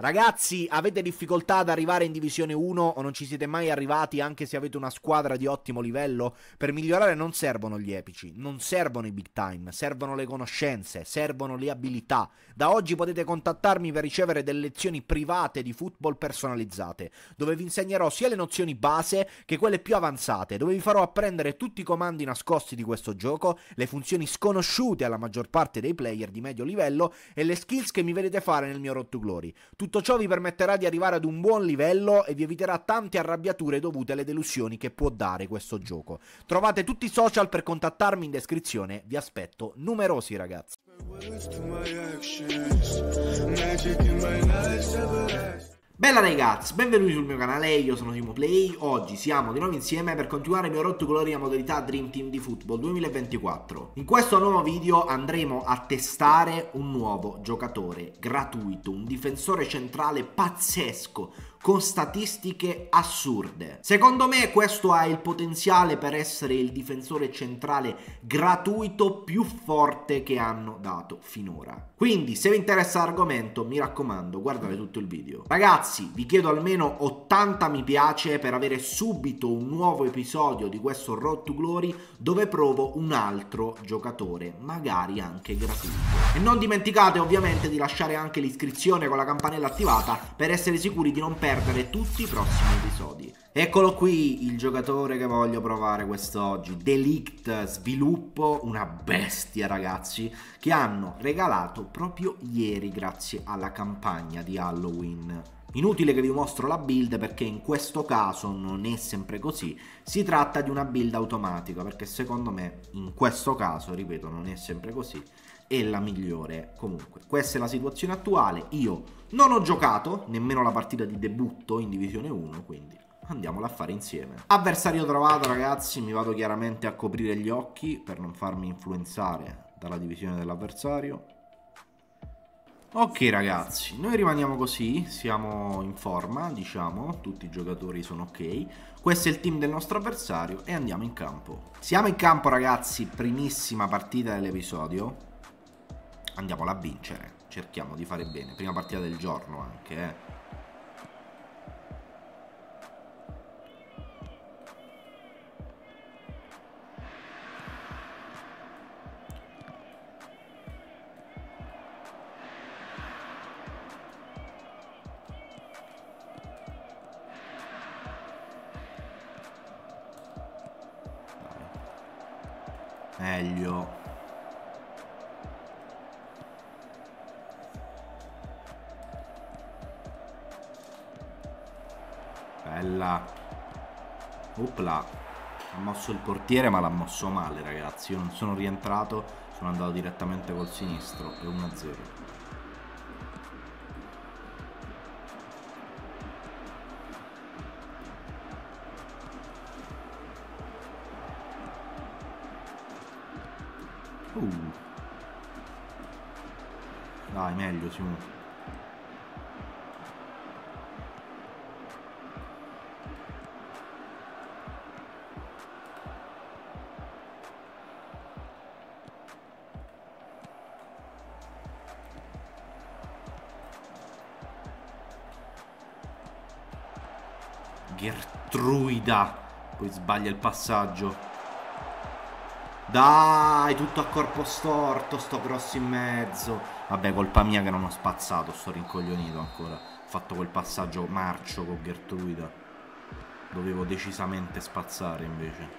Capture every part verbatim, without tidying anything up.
Ragazzi, avete difficoltà ad arrivare in Divisione uno o non ci siete mai arrivati anche se avete una squadra di ottimo livello? Per migliorare non servono gli epici, non servono i big time, servono le conoscenze, servono le abilità. Da oggi potete contattarmi per ricevere delle lezioni private di football personalizzate, dove vi insegnerò sia le nozioni base che quelle più avanzate, dove vi farò apprendere tutti i comandi nascosti di questo gioco, le funzioni sconosciute alla maggior parte dei player di medio livello e le skills che mi vedete fare nel mio Road to Glory. Tutto ciò vi permetterà di arrivare ad un buon livello e vi eviterà tante arrabbiature dovute alle delusioni che può dare questo gioco. Trovate tutti i social per contattarmi in descrizione, vi aspetto numerosi ragazzi. Bella ragazzi, benvenuti sul mio canale, io sono Simoplay. Oggi siamo di nuovo insieme per continuare il mio Road to Glory a modalità Dream Team di Football duemilaventiquattro. In questo nuovo video andremo a testare un nuovo giocatore gratuito, un difensore centrale pazzesco, con statistiche assurde. Secondo me questo ha il potenziale per essere il difensore centrale gratuito più forte che hanno dato finora. Quindi se vi interessa l'argomento, mi raccomando, guardate tutto il video. Ragazzi, vi chiedo almeno ottanta mi piace per avere subito un nuovo episodio di questo Road to Glory dove provo un altro giocatore, magari anche gratuito. E non dimenticate ovviamente di lasciare anche l'iscrizione con la campanella attivata per essere sicuri di non perdere perdere tutti i prossimi episodi. Eccolo qui il giocatore che voglio provare quest'oggi, De Ligt Sviluppo, una bestia ragazzi, che hanno regalato proprio ieri grazie alla campagna di Halloween. Inutile che vi mostro la build perché in questo caso non è sempre così, si tratta di una build automatica perché secondo me in questo caso, ripeto, non è sempre così, è la migliore. Comunque questa è la situazione attuale, io non ho giocato nemmeno la partita di debutto in Divisione uno, quindi andiamola a fare insieme. Avversario trovato ragazzi, mi vado chiaramente a coprire gli occhi per non farmi influenzare dalla divisione dell'avversario. Ok ragazzi, noi rimaniamo così, siamo in forma, diciamo, tutti i giocatori sono ok. Questo è il team del nostro avversario e andiamo in campo. Siamo in campo ragazzi, primissima partita dell'episodio. Andiamola a vincere, cerchiamo di fare bene, prima partita del giorno anche, eh. Meglio. Bella. Opla. Ha mosso il portiere ma l'ha mosso male ragazzi. Io non sono rientrato, sono andato direttamente col sinistro. È uno a zero. Uh. Dai, meglio Simone. Gertruida. Poi sbaglia il passaggio. Dai, tutto a corpo storto, sto cross in mezzo. Vabbè, colpa mia che non ho spazzato, sto rincoglionito ancora. Ho fatto quel passaggio marcio con Gertruida. Dovevo decisamente spazzare invece.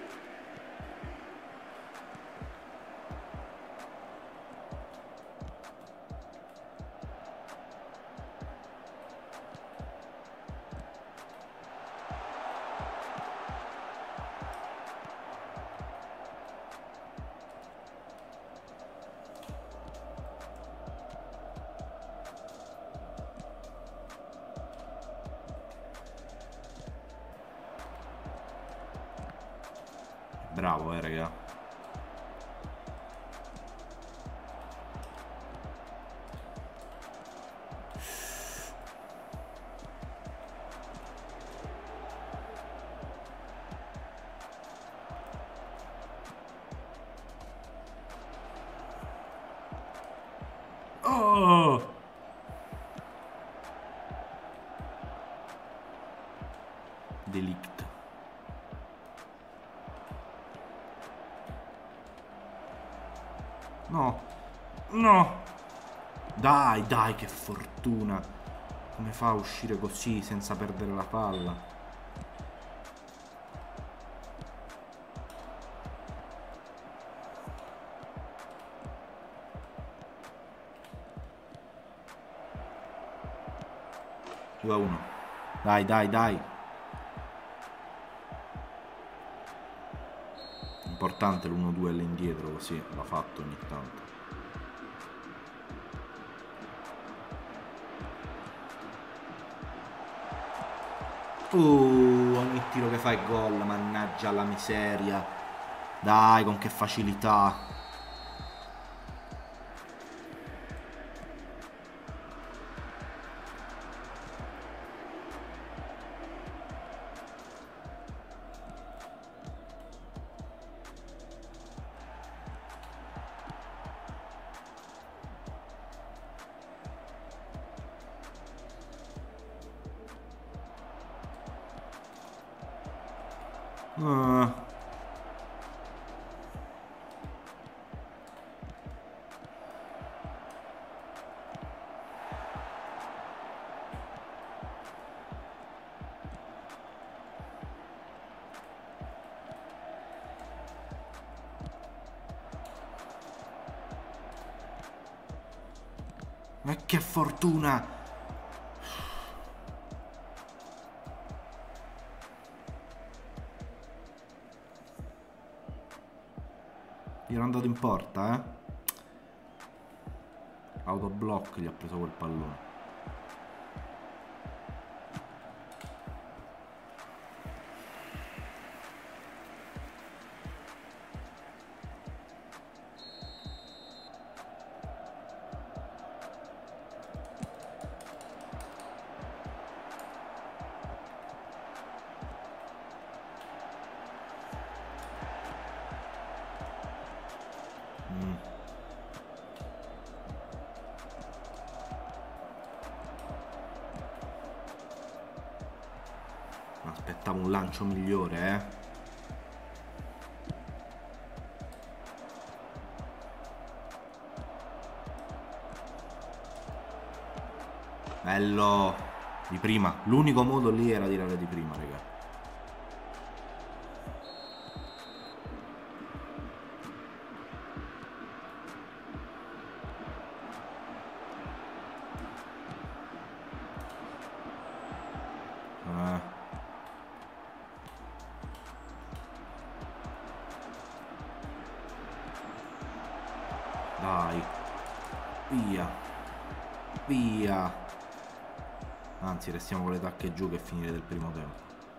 Bravo, eh, raga. Oh! De Ligt. No. No. Dai, dai, che fortuna. Come fa a uscire così senza perdere la palla? due a uno. Dai, dai, dai. Importante l'uno due all'indietro, così l'ha fatto ogni tanto. Uh, ogni tiro che fai gol, mannaggia la miseria. Dai, con che facilità. Uh. Ma che fortuna! Gli era andato in porta, eh? Autoblock gli ha preso quel pallone. Mm. Aspettavo un lancio migliore, eh. Bello. Di prima. L'unico modo lì era tirare di prima, raga. Eh. Dai. Via. Via. Anzi, restiamo con le tacche giù che finire del primo tempo.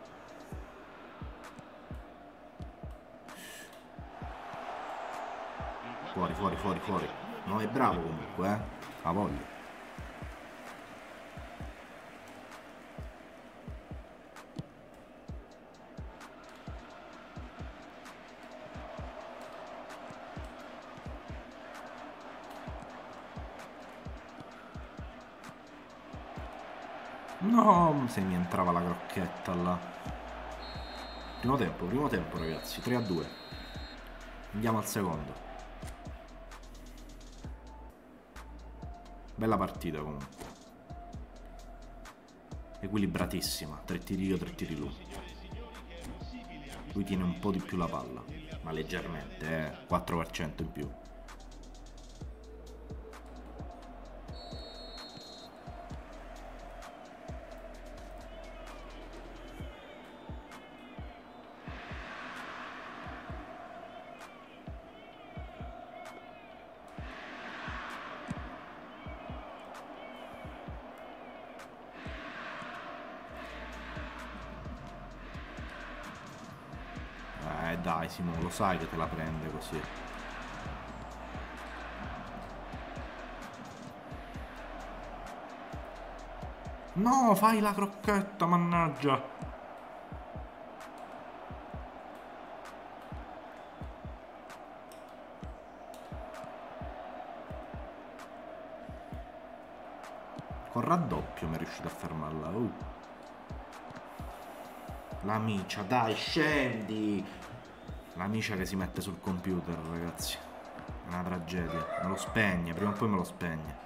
Fuori, fuori, fuori, fuori. No, è bravo comunque, eh. Ha voglia. No, se mi entrava la crocchetta là. Primo tempo, primo tempo ragazzi, tre a due. Andiamo al secondo. Bella partita comunque. Equilibratissima, tre tiri io, tre tiri lui. Lui tiene un po' di più la palla, ma leggermente, eh, quattro per cento in più. Eh dai Simo, lo sai che te la prende così. No, fai la crocchetta, mannaggia. Con raddoppio mi è riuscito a fermarla. Uh. La micia, dai, scendi! La micia che si mette sul computer, ragazzi. È una tragedia. Me lo spegne, prima o poi me lo spegne.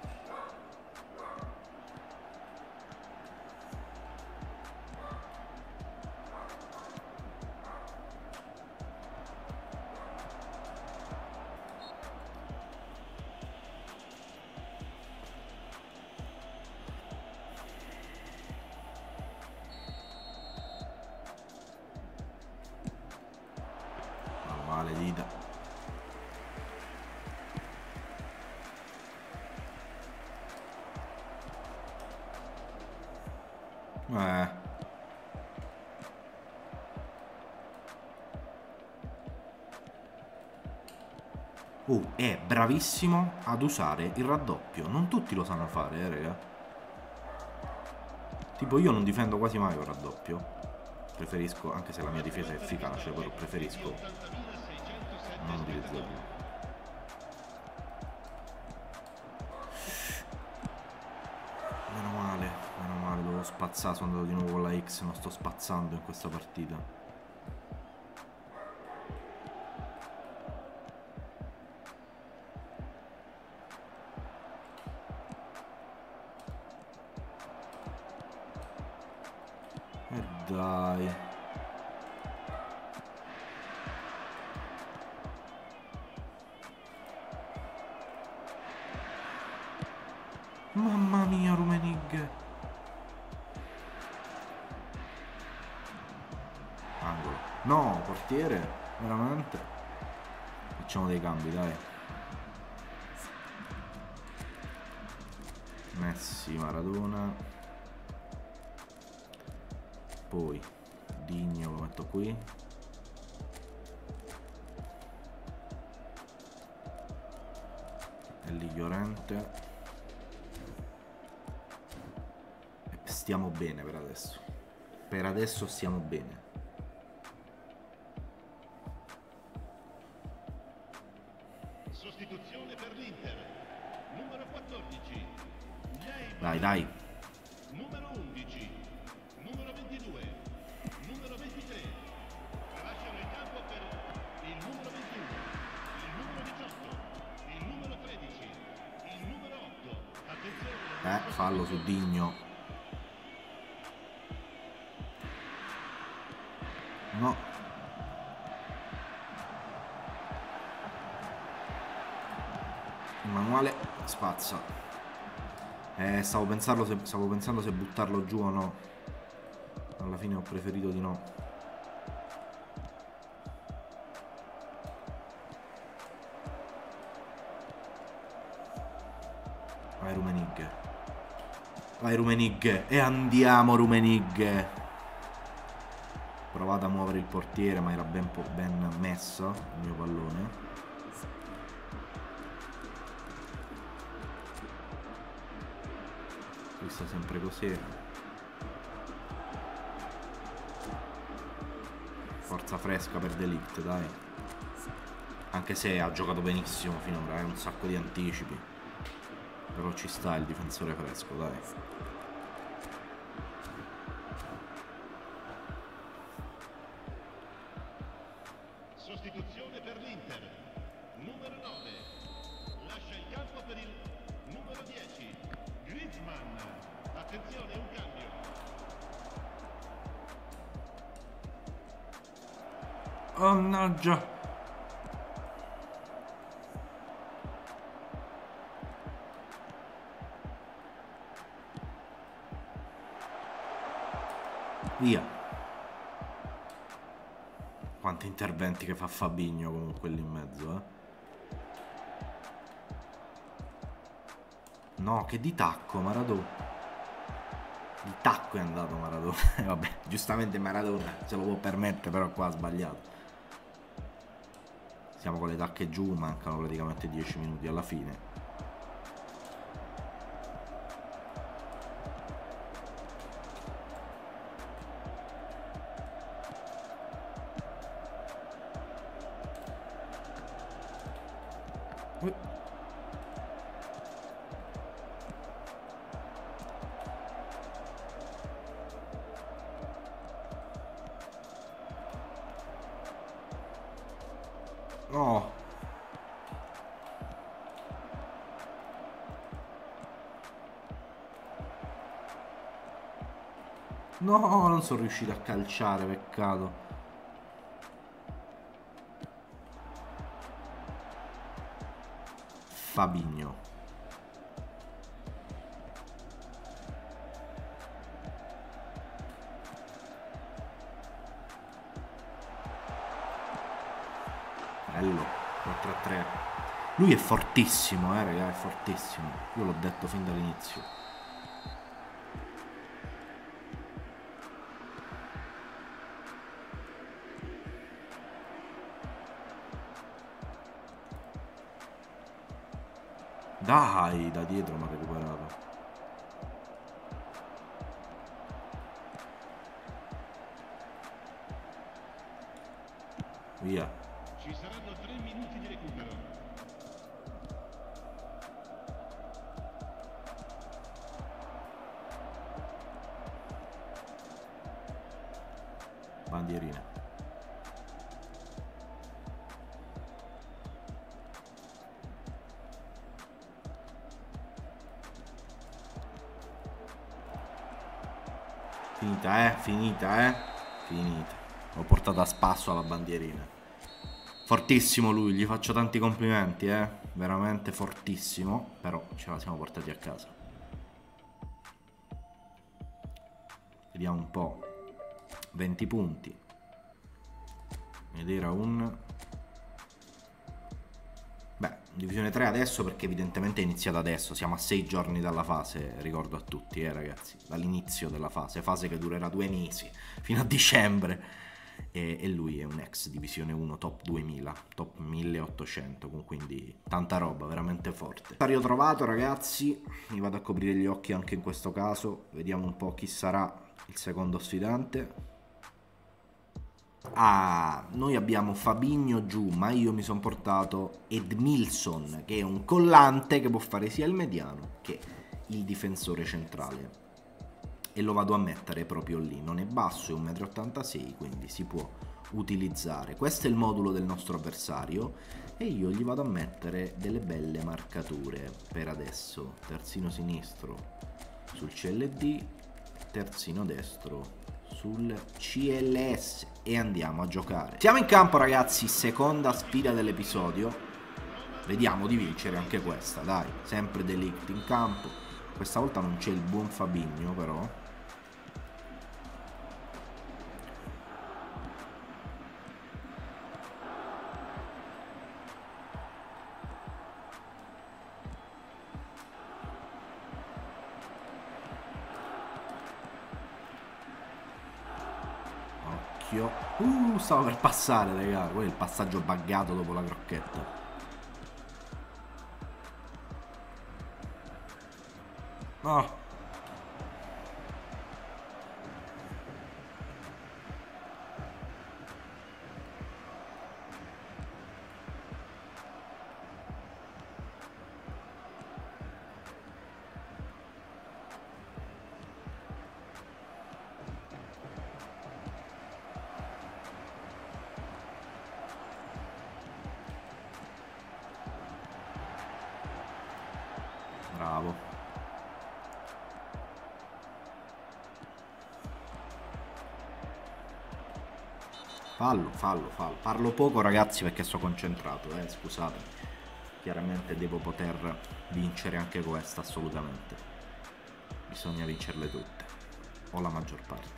Male dita. Eh. Uh, è bravissimo ad usare il raddoppio. Non tutti lo sanno fare, eh, raga. Tipo io non difendo quasi mai un raddoppio. Preferisco, anche se la mia difesa è efficace, però preferisco non utilizzarlo. Meno male, meno male, dovevo spazzare, sono andato di nuovo con la X, non sto spazzando in questa partita. E dai. Mamma mia, Rummenigge. Angolo. No, portiere. Veramente. Facciamo dei cambi, dai. Messi, Maradona. Poi Digno lo metto qui. E lì Llorente. Stiamo bene per adesso. Per adesso stiamo bene. Sostituzione per l'Inter. Numero quattordici. Dai, dai. Numero undici. Numero ventidue. Numero ventitré. Lasciano il campo per il numero ventuno. Il numero diciotto. Il numero tredici. Il numero otto. Attenzione. Eh, fallo su Digno. No. Emanuele spazza. Eh, stavo pensando se, stavo pensando se buttarlo giù o no. Alla fine ho preferito di no. Vai Rummenigge. Vai Rummenigge. E andiamo Rummenigge. Provate a muovere il portiere, ma era ben, ben messo il mio pallone. Lui sta sempre così. Forza fresca per De Ligt, dai. Anche se ha giocato benissimo finora, è un sacco di anticipi. Però ci sta il difensore fresco, dai. Sostituzione per l'Inter. Numero nove. Lascia il campo per il numero dieci. Griezmann. Attenzione, un cambio. Oh mannaggia. Via. Quanti interventi che fa Fabinho comunque lì in mezzo, eh. No, che di tacco Maradona. Di tacco è andato Maradona. Vabbè, giustamente Maradona se lo può permettere, però qua ha sbagliato. Siamo con le tacche giù, mancano praticamente dieci minuti alla fine. No. No, non sono riuscito a calciare, peccato. Fabinho. Bello, quattro a tre. Lui è fortissimo, eh, raga, è fortissimo. Io l'ho detto fin dall'inizio. Dai, da dietro mi ha recuperato. Via. Ci saranno tre minuti di recupero. Bandierina. Finita, eh? Finita, eh? Finita. L'ho portata a spasso alla bandierina. Fortissimo lui, gli faccio tanti complimenti, eh? Veramente fortissimo. Però ce la siamo portati a casa. Vediamo un po'. venti punti. Ed era un... Beh, Divisione tre adesso perché evidentemente è iniziata adesso. Siamo a sei giorni dalla fase, ricordo a tutti, eh ragazzi. Dall'inizio della fase. Fase che durerà due mesi, fino a dicembre. E, e lui è un ex Divisione uno top duemila, top milleottocento, quindi tanta roba, veramente forte. Sta ritrovato, ragazzi, mi vado a coprire gli occhi anche in questo caso. Vediamo un po' chi sarà il secondo sfidante. Ah, noi abbiamo Fabinho giù, ma io mi sono portato Edmilson, che è un collante che può fare sia il mediano che il difensore centrale. E lo vado a mettere proprio lì, non è basso, è un metro e ottantasei, quindi si può utilizzare. Questo è il modulo del nostro avversario e io gli vado a mettere delle belle marcature per adesso. Terzino sinistro sul C L D, terzino destro sul C L S e andiamo a giocare. Siamo in campo, ragazzi, seconda sfida dell'episodio. Vediamo di vincere anche questa, dai. Sempre De Ligt in campo. Questa volta non c'è il buon Fabinho, però. Occhio. Uh, stavo per passare, raga. Quello è il passaggio buggato dopo la crocchetta. No. Bravo. Fallo, fallo, fallo. Parlo poco, ragazzi, perché sto concentrato, eh, scusatemi. Chiaramente devo poter vincere anche questa, assolutamente. Bisogna vincerle tutte, o la maggior parte.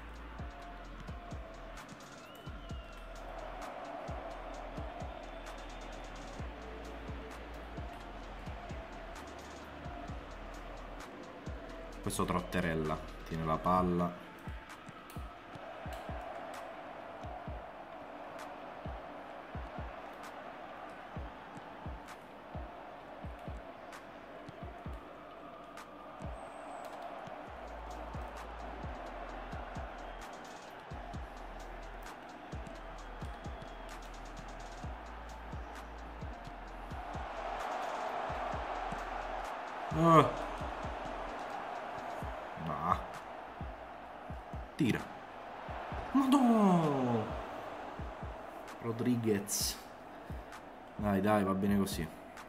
Questo Trotterella tiene la palla. Uh. No. Tira. Ma no. Rodriguez. Dai, dai, va bene così.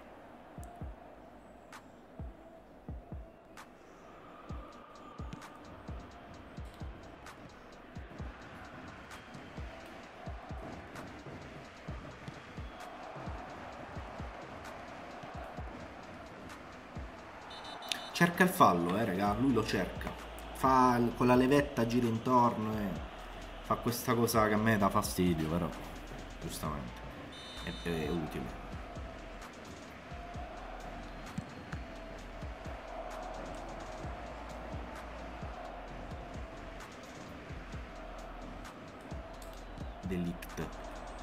Cerca il fallo, eh, raga, lui lo cerca. Fa il- con la levetta, gira intorno e fa questa cosa che a me dà fastidio, però giustamente è, è utile. Delict.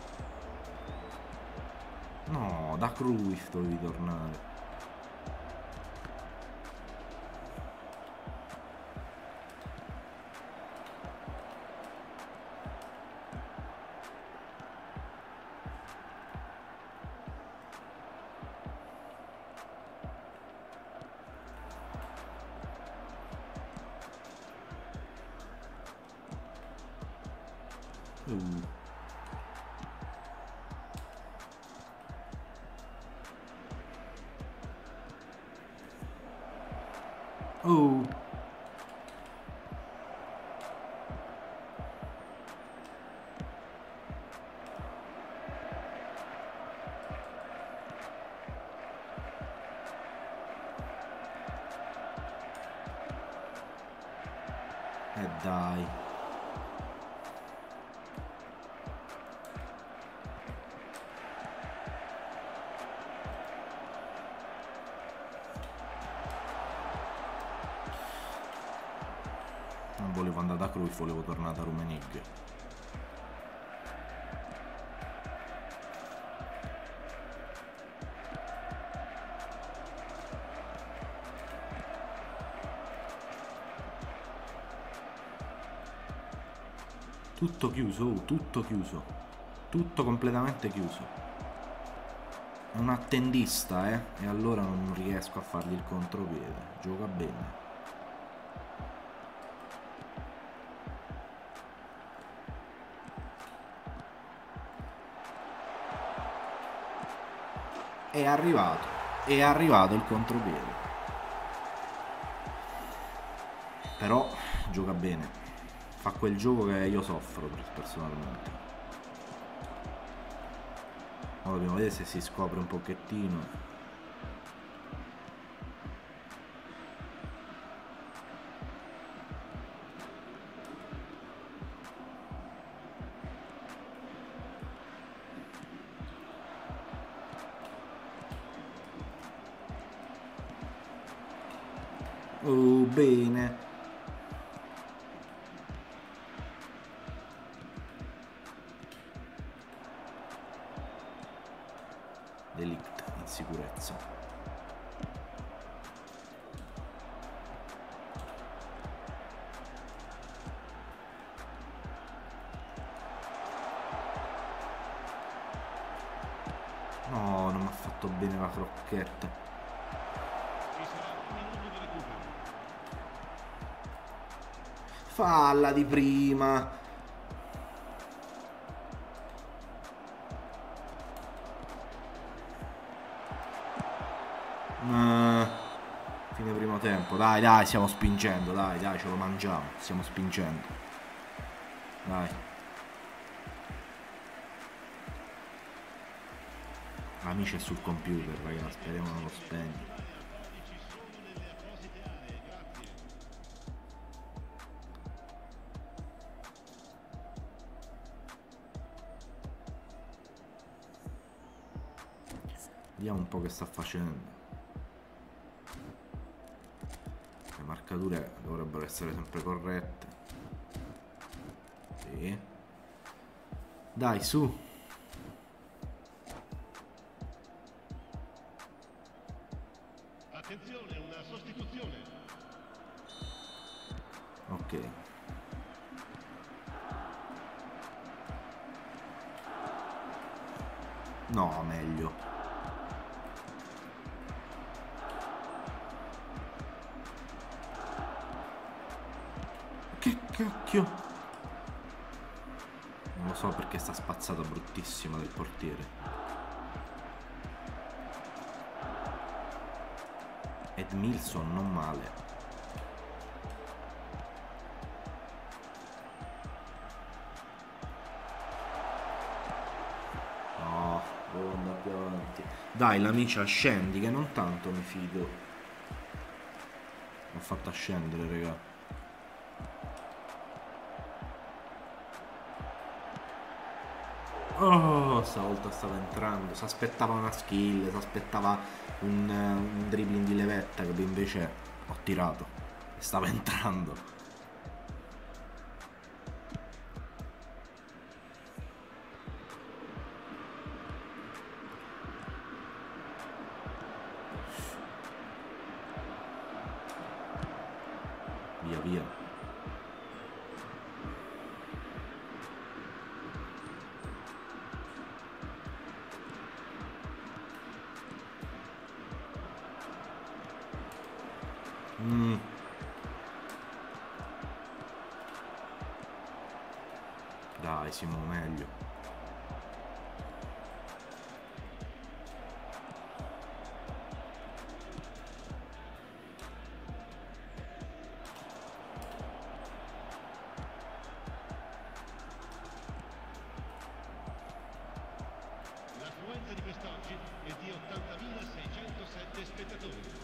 No, da Cruyff dovevi tornare. Uh. Oh. E dai. Non volevo andare da Cruyff, volevo tornare da Rummenigge. Tutto chiuso, oh, tutto chiuso. Tutto completamente chiuso. È un attendista, eh? E allora non riesco a fargli il contropiede. Gioca bene. È arrivato, è arrivato il contropiede. Però gioca bene. Fa quel gioco che io soffro personalmente. Ora dobbiamo vedere se si scopre un pochettino. Oh, bene. Delict in sicurezza. No, non mi ha fatto bene la crocchetta. Ci sarà un minuto di recupero. Falla di prima. Uh, fine primo tempo. Dai, dai, stiamo spingendo. Dai, dai, ce lo mangiamo. Stiamo spingendo. Dai. Amici è sul computer, ragazzi. Speriamo non lo spegni. Ci sono nelle apposite aree, grazie. Vediamo un po' che sta facendo. Le marcature dovrebbero essere sempre corrette. Sì. Dai, su. Attenzione, una sostituzione. Ok. No, meglio. Che cacchio. Non lo so perché sta spazzata bruttissima del portiere. Edmilson, non male. No, devo andare più avanti. Dai, l'amica scendi, che non tanto mi fido. L'ho fatta scendere, raga. Oh, stavolta stava entrando. Si aspettava una skill, si aspettava un, un dribbling di levetta, che invece ho tirato e stava entrando. Via via. Mm. Dai, siamo meglio. L'affluenza di quest'oggi è di ottantamila seicentosette spettatori.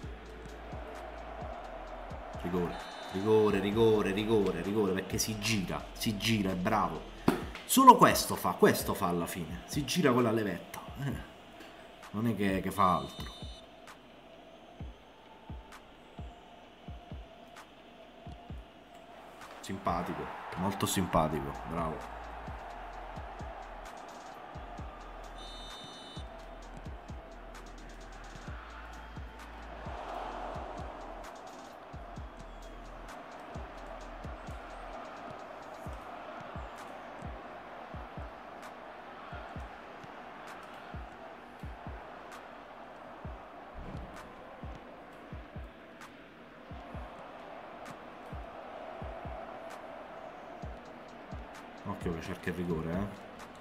Rigore, rigore, rigore, rigore, rigore, perché si gira, si gira, è bravo. Solo questo fa, questo fa alla fine. Si gira con la levetta. Eh, non è che, che fa altro. Simpatico, molto simpatico, bravo. Occhio che cerca il rigore, eh.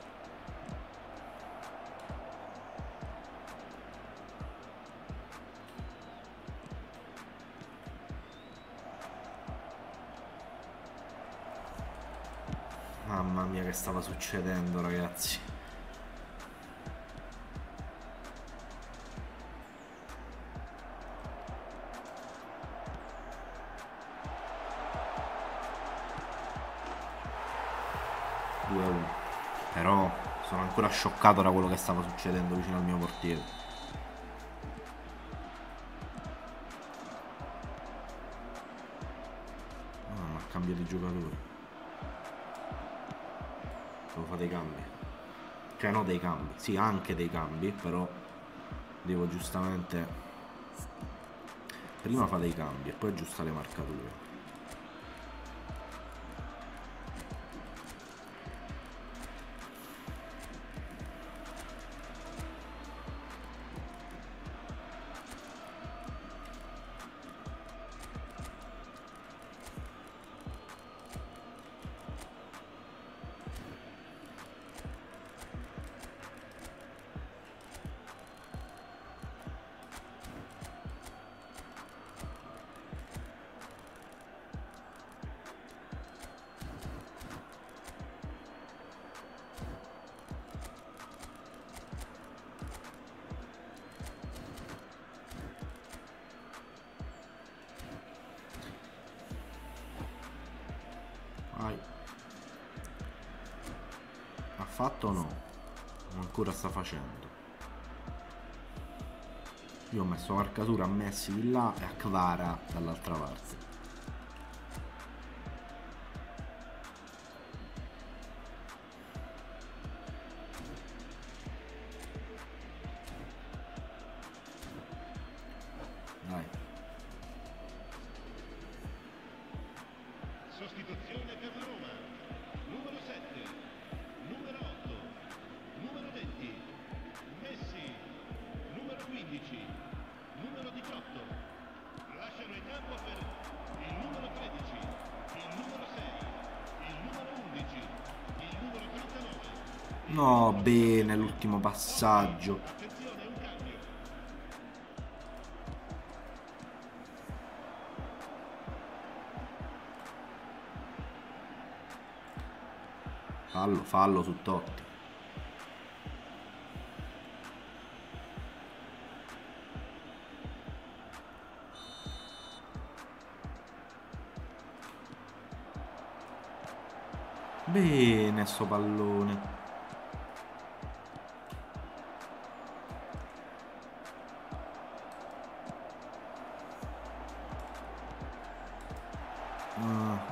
Mamma mia che stava succedendo, ragazzi. due a uno. Però sono ancora scioccato da quello che stava succedendo vicino al mio portiere. Ah, ma cambio di giocatore. Devo fare dei cambi. Cioè no, dei cambi. Sì, anche dei cambi, però devo giustamente prima fare dei cambi e poi aggiustare le marcature. Vai. Ha fatto o no? O ancora sta facendo? Io ho messo marcatura a Messi di là e a Kvara dall'altra parte. Dai. Sostituzione per la Roma. Numero sette, numero otto, numero venti, Messi, numero quindici, numero diciotto. Lasciano il campo per il numero tredici, il numero sei, il numero undici, il numero trentanove. No, bene, l'ultimo passaggio. Attenzione, un cambio. Fallo, fallo su Totti. Bene sto pallone. Ah.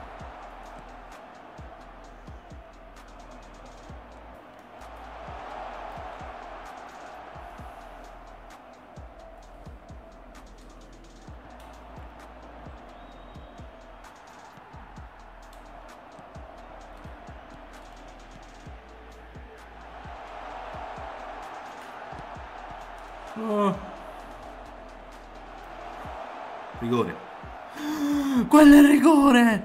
Oh. Rigore. Quello è rigore.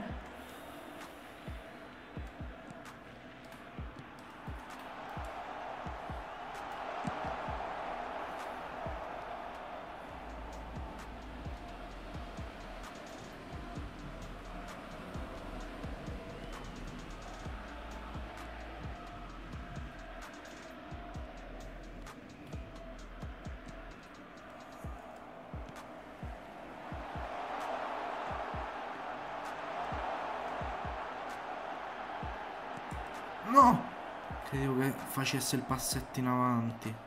No! Credevo che facesse il passetto in avanti.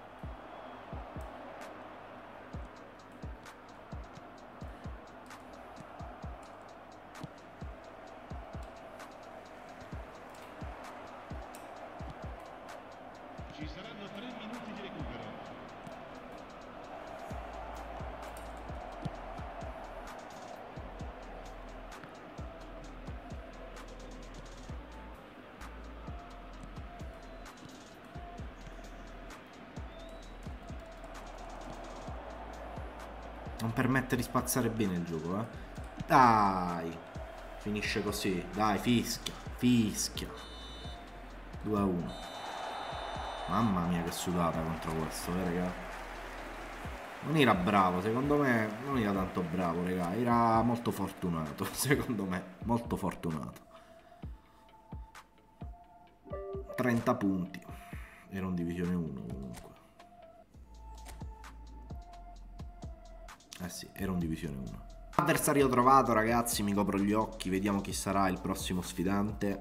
Ci saranno tre minuti di recupero. Non permette di spazzare bene il gioco, eh. Dai. Finisce così. Dai, fischia. Fischia. due a uno. Mamma mia che sudata contro questo, eh, raga. Non era bravo, secondo me. Non era tanto bravo, raga. Era molto fortunato, secondo me. Molto fortunato. trenta punti. Era un divisione uno comunque. Eh sì, era un divisione uno. Avversario trovato, ragazzi, mi copro gli occhi, vediamo chi sarà il prossimo sfidante.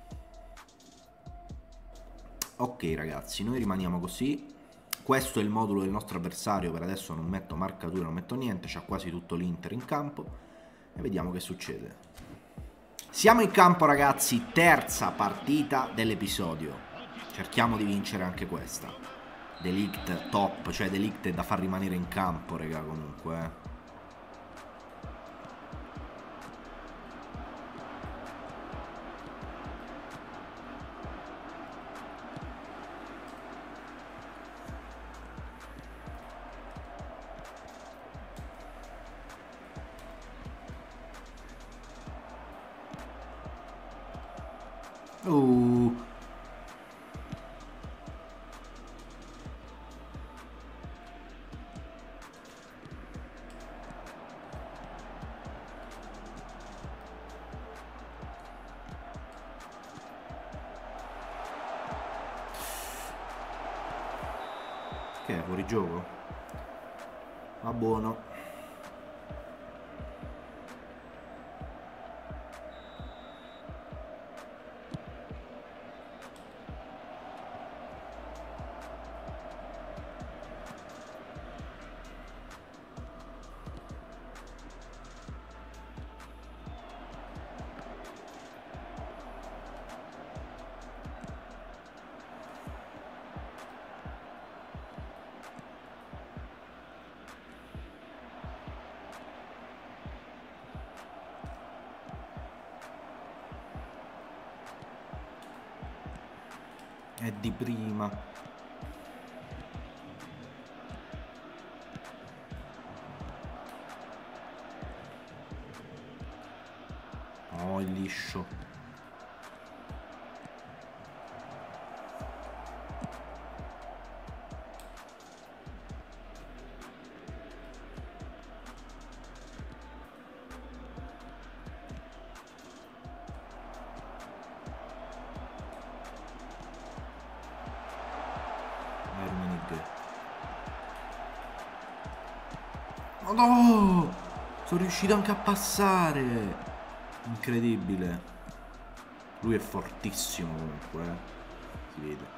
Ok ragazzi, noi rimaniamo così. Questo è il modulo del nostro avversario, per adesso non metto marcatura, non metto niente, c'ha quasi tutto l'Inter in campo. E vediamo che succede. Siamo in campo ragazzi, terza partita dell'episodio. Cerchiamo di vincere anche questa. De Ligt top, cioè De Ligt è da far rimanere in campo, raga, comunque. Eh. Uh. Che è fuori gioco? Va buono. È di prima. Oh, il liscio. Oh no! Sono riuscito anche a passare. Incredibile. Lui è fortissimo comunque, eh. Si vede.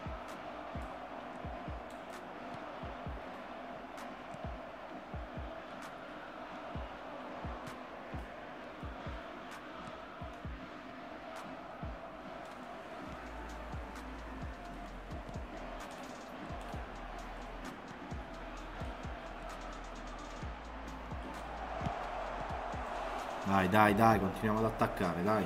Dai, dai, dai, continuiamo ad attaccare, dai.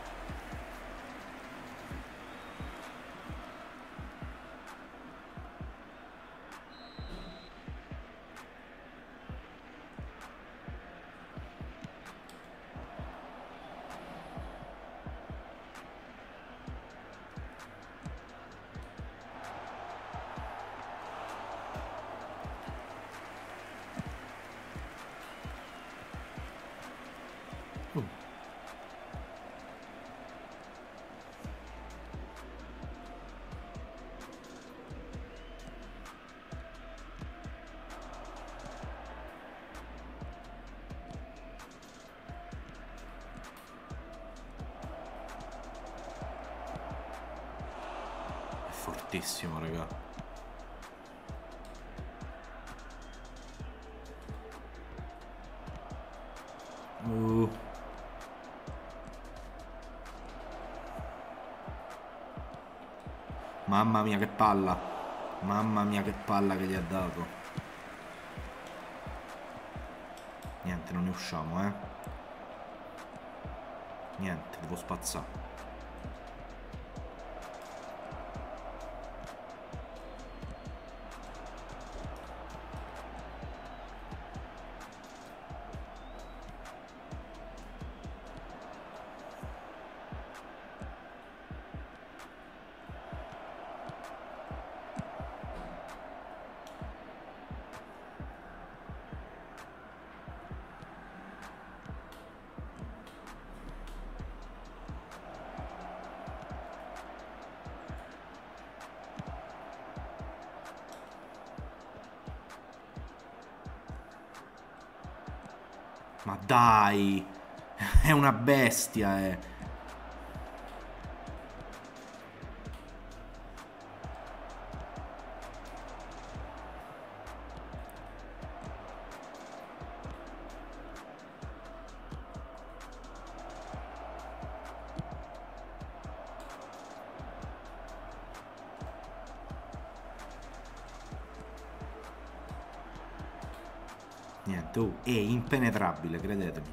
Uh. È fortissimo, raga. Uh. Mamma mia che palla. Mamma mia che palla che gli ha dato. Niente, non ne usciamo, eh. Niente, devo spazzare. Ma dai, è una bestia, eh. Niente, oh, è impenetrabile, credetemi.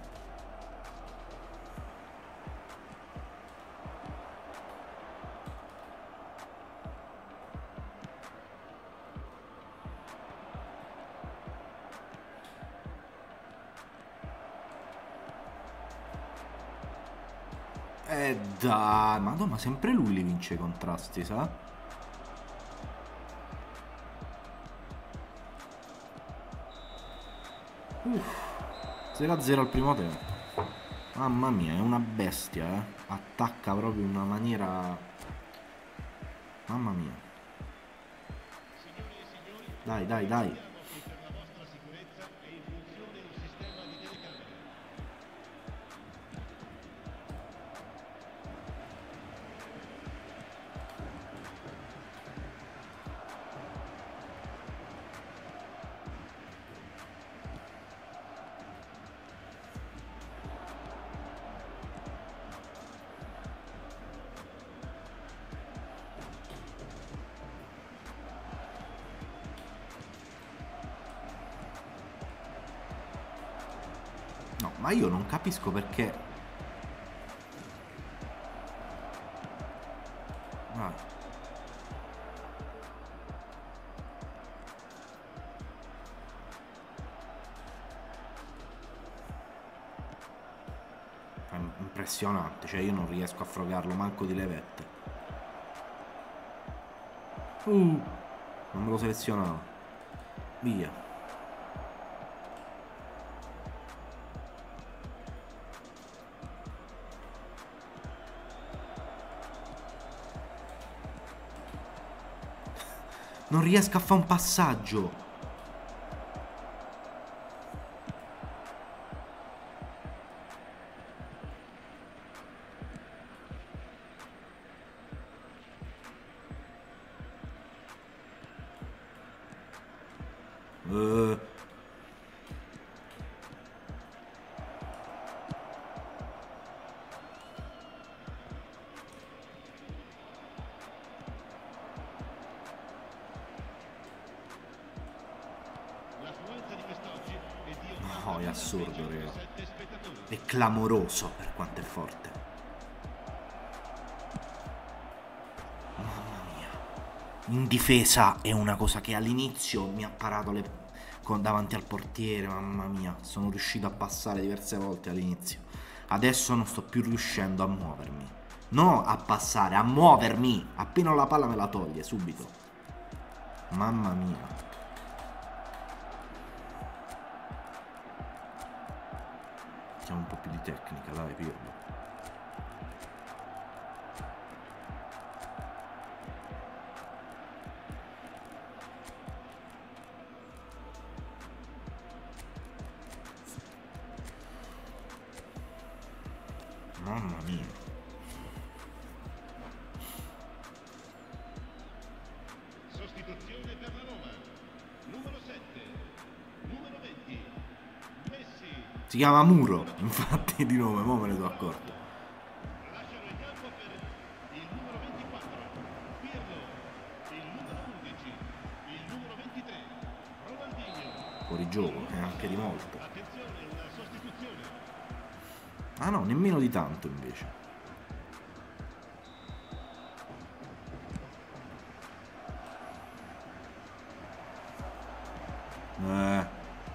Eh dai, madonna, ma sempre lui li vince i contrasti, sa? zero a zero al primo tempo. Mamma mia, è una bestia, eh. Attacca proprio in una maniera... Mamma mia. Dai, dai, dai. No, ma io non capisco perché... Ah. È impressionante, cioè io non riesco a frogarlo manco di levette. Uh, non me lo selezionavo. Via. Non riesco a fare un passaggio. Uh. No, è assurdo, raga. È clamoroso per quanto è forte. Mamma mia. In difesa è una cosa che all'inizio mi ha parato le... con... davanti al portiere. Mamma mia, sono riuscito a passare diverse volte all'inizio. Adesso non sto più riuscendo a muovermi. No a passare, a muovermi. Appena la palla me la toglie, subito. Mamma mia. Facciamo un po' più di tecnica, dai, Pirlo. Mamma mia. Sostituzione per la Roma. Numero sette. Numero venti. Messi. Si chiama Muro, infatti, di nome, mo me ne sono accorto. Lasciano il campo per il numero ventiquattro. Pirlo. Il numero undici. Il numero ventitré. Ronaldinho. Fuori gioco, e anche di molto. Attenzione, una sostituzione. Ah no, nemmeno di tanto invece. Eh.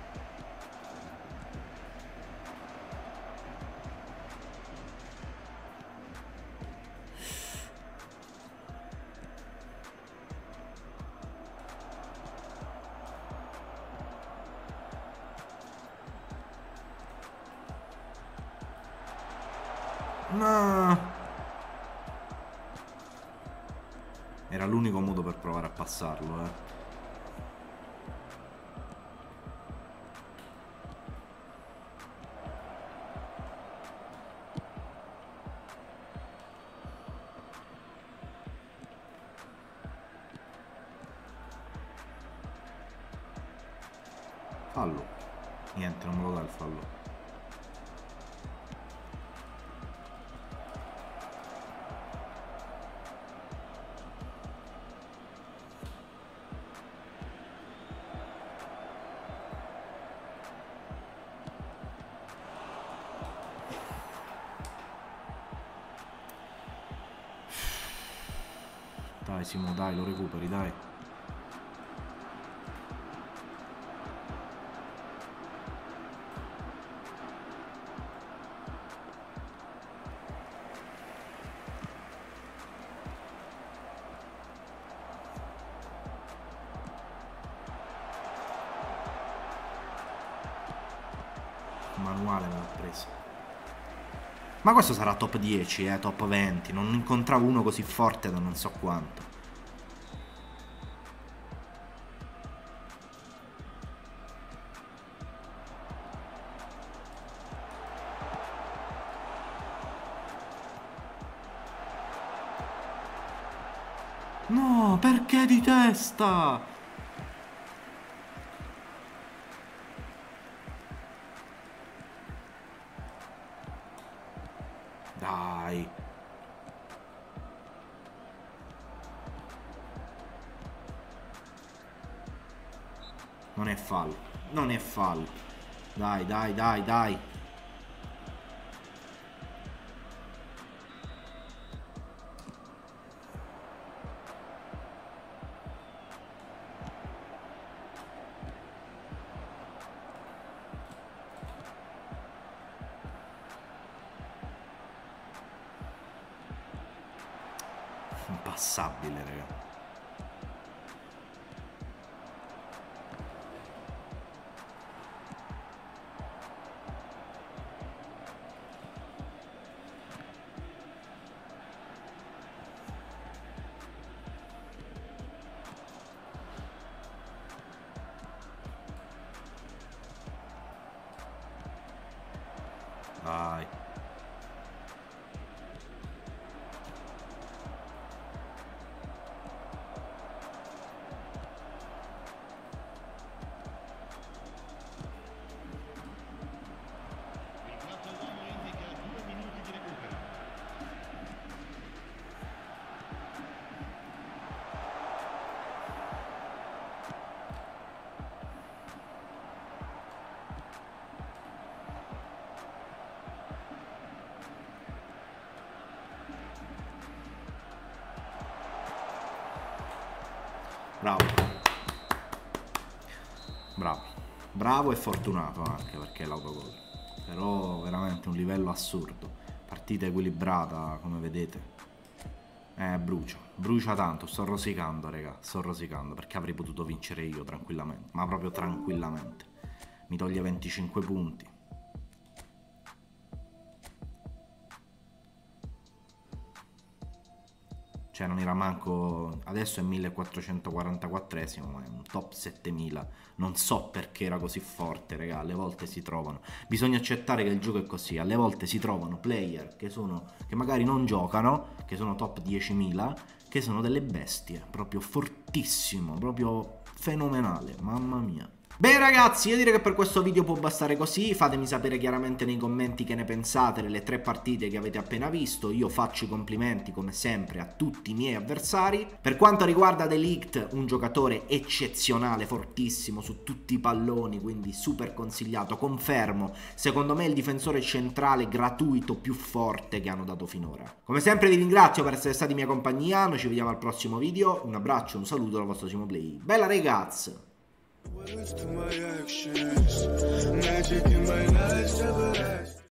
No. Era l'unico modo per provare a passarlo, eh. Fallo. Niente, non me lo dà il fallo. Dai Simo, dai, lo recuperi, dai. Manuale me l'ha preso. Ma questo sarà top dieci, eh, top venti. Non incontravo uno così forte da non so quanto. No, perché di testa? Dai. Non è fallo. Non è fallo. Dai, dai, dai, dai. Impassabile, raga. Vai. Bravo. Bravo. Bravo e fortunato anche perché è l'autogol. Però veramente un livello assurdo. Partita equilibrata, come vedete. Eh, brucia. Brucia tanto. Sto rosicando, raga. Sto rosicando perché avrei potuto vincere io tranquillamente. Ma proprio tranquillamente. Mi toglie venticinque punti. Cioè non era manco, adesso è millequattrocentoquarantaquattresimo, ma è un top settemila. Non so perché era così forte, raga. Alle volte si trovano, bisogna accettare che il gioco è così. Alle volte si trovano player che sono, che magari non giocano, che sono top diecimila, che sono delle bestie, proprio fortissimo, proprio fenomenale, mamma mia. Beh ragazzi, io direi che per questo video può bastare così. Fatemi sapere chiaramente nei commenti che ne pensate delle tre partite che avete appena visto. Io faccio i complimenti come sempre a tutti i miei avversari. Per quanto riguarda De Ligt, un giocatore eccezionale, fortissimo su tutti i palloni, quindi super consigliato, confermo. Secondo me è il difensore centrale gratuito più forte che hanno dato finora. Come sempre vi ringrazio per essere stati in mia compagnia. Noi ci vediamo al prossimo video. Un abbraccio, un saluto dal vostro Simoplay. Bella ragazzi! Words to my actions, magic in my life, never last.